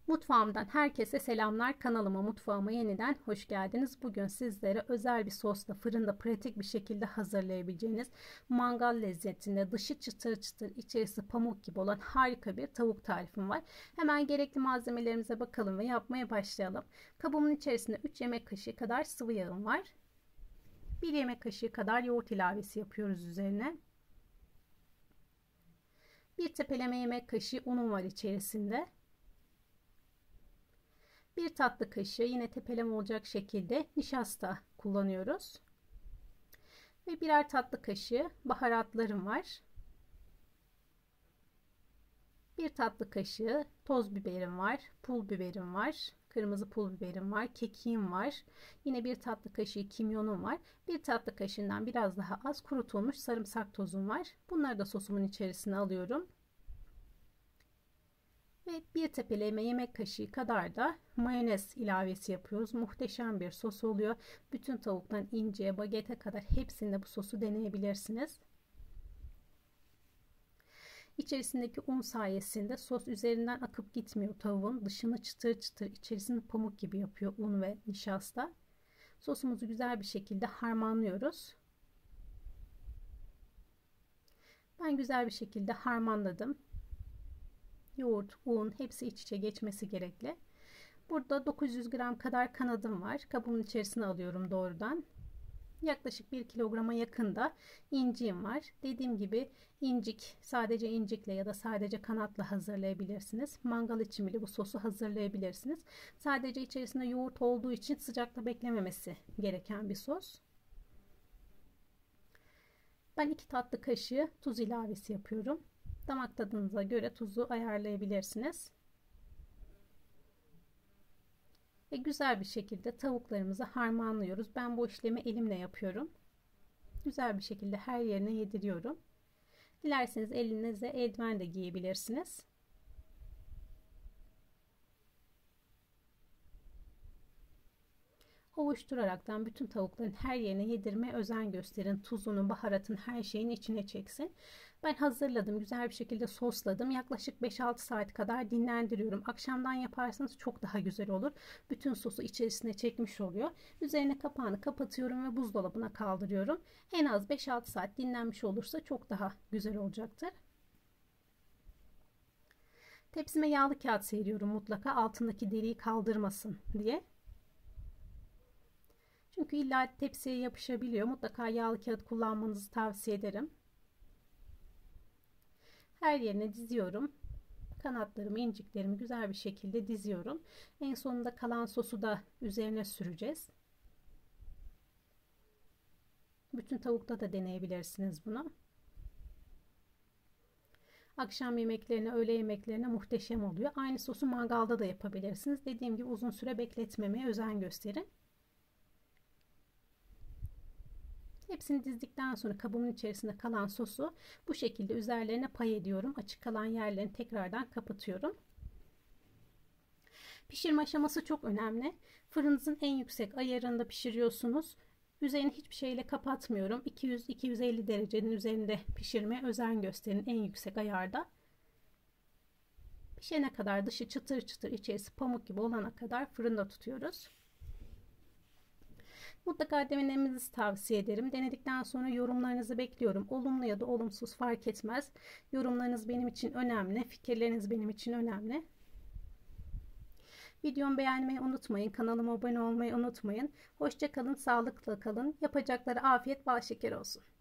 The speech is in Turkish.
Mutfağımdan herkese selamlar. Kanalıma, mutfağıma yeniden hoş geldiniz. Bugün sizlere özel bir sosla fırında pratik bir şekilde hazırlayabileceğiniz mangal lezzetinde, dışı çıtır çıtır, içerisi pamuk gibi olan harika bir tavuk tarifim var. Hemen gerekli malzemelerimize bakalım ve yapmaya başlayalım. Kabımın içerisinde 3 yemek kaşığı kadar sıvı yağım var. 1 yemek kaşığı kadar yoğurt ilavesi yapıyoruz üzerine. 1 tepeleme yemek kaşığı unum var içerisinde. 1 tatlı kaşığı yine tepeleme olacak şekilde nişasta kullanıyoruz. Ve birer tatlı kaşığı baharatlarım var. 1 tatlı kaşığı toz biberim var. Pul biberim var. Kırmızı pul biberim var. Kekiğim var. Yine 1 tatlı kaşığı kimyonum var. 1 tatlı kaşığından biraz daha az kurutulmuş sarımsak tozum var. Bunları da sosumun içerisine alıyorum. Ve 1 tepeleme yemek kaşığı kadar da mayonez ilavesi yapıyoruz. Muhteşem bir sos oluyor. Bütün tavuktan inceye, bagete kadar hepsinde bu sosu deneyebilirsiniz. İçerisindeki un sayesinde sos üzerinden akıp gitmiyor tavuğun. Dışını çıtır çıtır, içerisini pamuk gibi yapıyor un ve nişasta. Sosumuzu güzel bir şekilde harmanlıyoruz. Ben güzel bir şekilde harmanladım. Yoğurt, un hepsi iç içe geçmesi gerekli. Burada 900 gram kadar kanadım var. Kabımın içerisine alıyorum doğrudan. Yaklaşık 1 kilograma yakın da inciğim var. Dediğim gibi incik, sadece incikle ya da sadece kanatla hazırlayabilirsiniz. Mangal için bile bu sosu hazırlayabilirsiniz. Sadece içerisinde yoğurt olduğu için sıcakta beklememesi gereken bir sos. Ben 2 tatlı kaşığı tuz ilavesi yapıyorum. Damak tadınıza göre tuzu ayarlayabilirsiniz. Ve güzel bir şekilde tavuklarımızı harmanlıyoruz. Ben bu işlemi elimle yapıyorum. Güzel bir şekilde her yerine yediriyorum. Dilerseniz elinize eldiven de giyebilirsiniz. Ovuşturaraktan bütün tavukların her yerine yedirmeye özen gösterin. Tuzunu, baharatın her şeyin içine çeksin. Ben hazırladım. Güzel bir şekilde sosladım. Yaklaşık 5-6 saat kadar dinlendiriyorum. Akşamdan yaparsanız çok daha güzel olur. Bütün sosu içerisine çekmiş oluyor. Üzerine kapağını kapatıyorum ve buzdolabına kaldırıyorum. En az 5-6 saat dinlenmiş olursa çok daha güzel olacaktır. Tepsime yağlı kağıt seriyorum mutlaka altındaki deriyi kaldırmasın diye. Çünkü illa tepsiye yapışabiliyor. Mutlaka yağlı kağıt kullanmanızı tavsiye ederim. Her yerine diziyorum. Kanatlarımı, inciklerimi güzel bir şekilde diziyorum. En sonunda kalan sosu da üzerine süreceğiz. Bütün tavukta da deneyebilirsiniz bunu. Akşam yemeklerine, öğle yemeklerine muhteşem oluyor. Aynı sosu mangalda da yapabilirsiniz. Dediğim gibi uzun süre bekletmemeye özen gösterin. Hepsini dizdikten sonra kabımın içerisinde kalan sosu bu şekilde üzerlerine pay ediyorum. Açık kalan yerlerini tekrardan kapatıyorum. Pişirme aşaması çok önemli. Fırınınızın en yüksek ayarında pişiriyorsunuz. Üzerini hiçbir şeyle kapatmıyorum. 200-250 derecenin üzerinde pişirmeye özen gösterin en yüksek ayarda. Pişene kadar dışı çıtır çıtır, içerisi pamuk gibi olana kadar fırında tutuyoruz. Mutlaka denemenizi tavsiye ederim. Denedikten sonra yorumlarınızı bekliyorum. Olumlu ya da olumsuz fark etmez. Yorumlarınız benim için önemli. Fikirleriniz benim için önemli. Videomu beğenmeyi unutmayın. Kanalıma abone olmayı unutmayın. Hoşça kalın, sağlıkla kalın. Yapacakları afiyet bal şeker olsun.